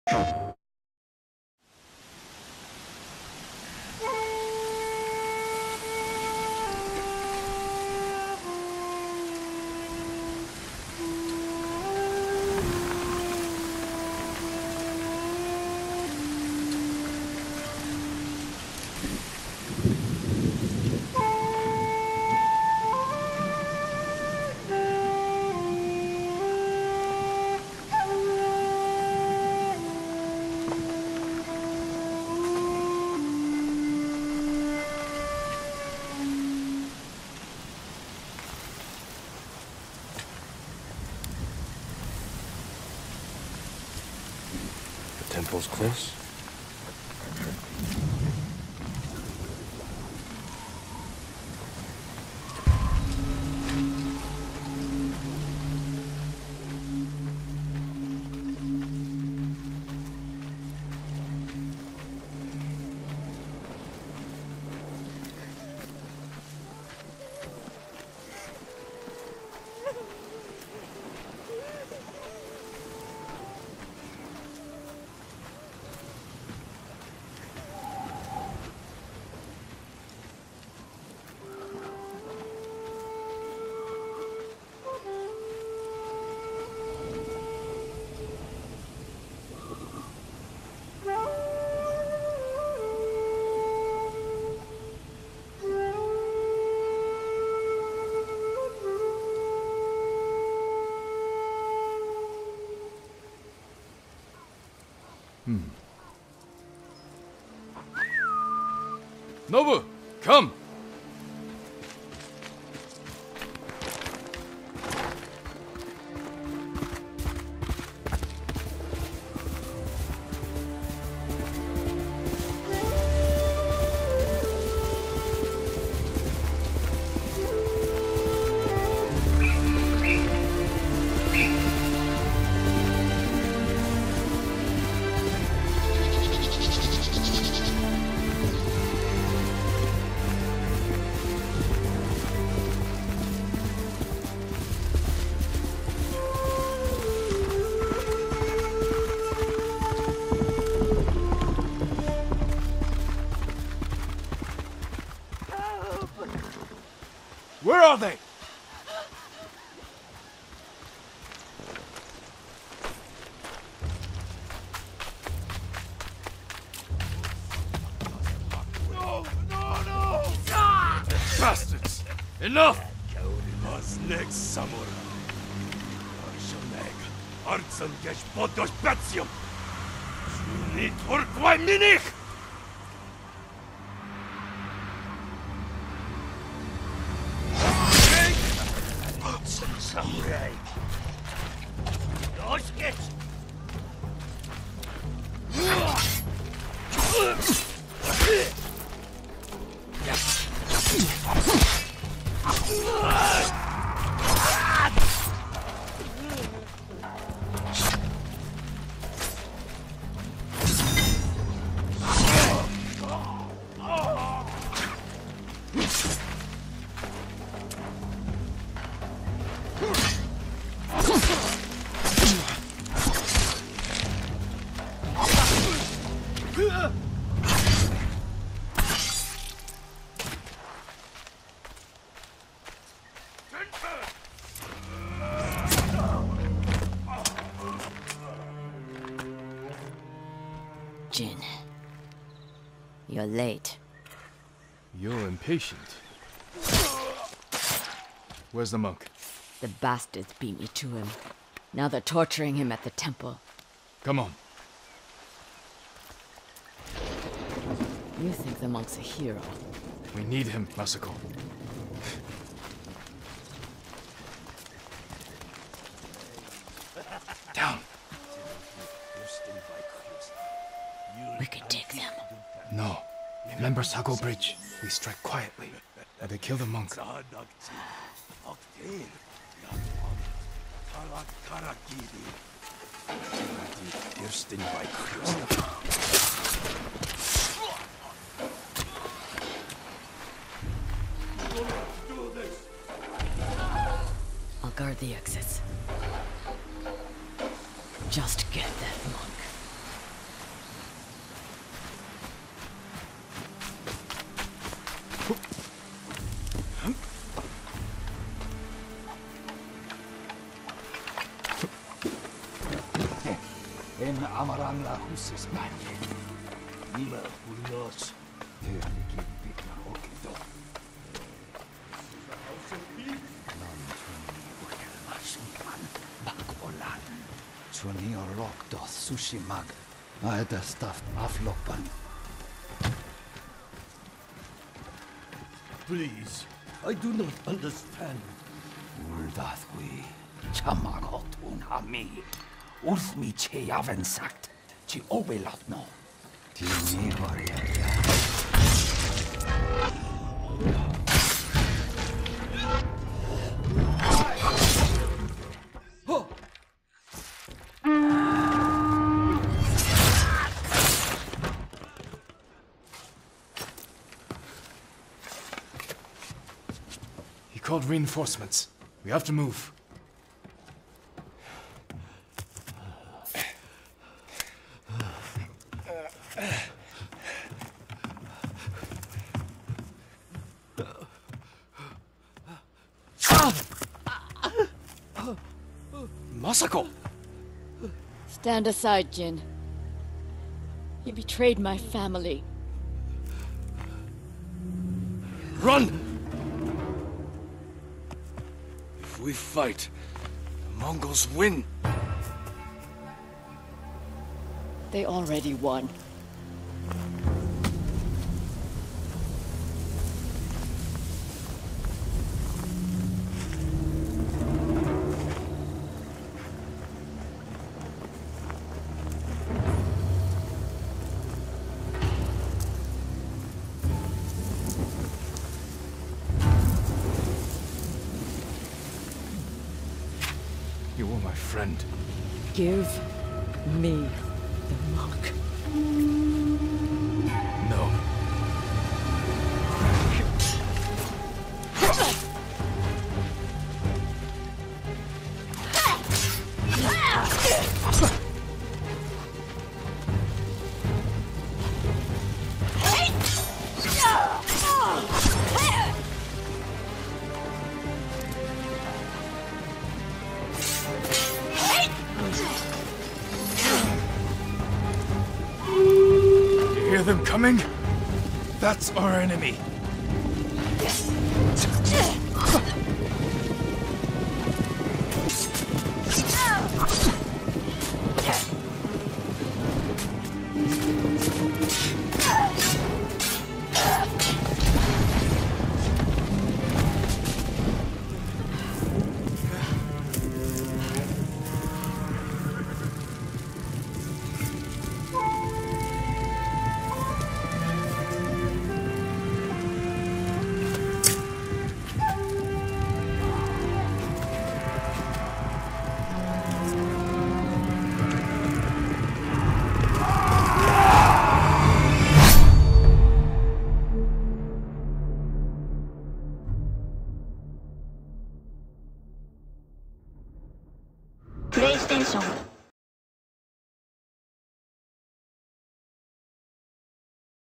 Temple's close. Nobu, come! Where are they? No! Ah! Bastards! Enough! Osleg Samura. Arshoneg. Artsan gesh podosh Batsium. Sunit Urkwai Minich! Samurai. Doshkit. Jin, you're late. You're impatient. Where's the monk? The bastards beat me to him. Now they're torturing him at the temple. Come on. You think the monk's a hero? We need him, Masako. Down. We could take them. No. Remember Sago Bridge? We strike quietly. And they kill the monk. I'll guard the exits. Just get that monk. En amaranga husis manje. Nima ulos. Työnnikin pitkä okito. Bakolan. Suoni on lokto sushimag. Aeta staff afloppan. Please, I do not understand. Uldathwi. Chamakot unhami. Ulthmi che javen sagt. Chi ovelatno. Tieni varjaja. He called reinforcements. We have to move. Masako! Stand aside, Jin. You betrayed my family. Run! If we fight, the Mongols win. They already won. You were my friend. Give me the mark. No. You hear them coming? That's our enemy. PlayStation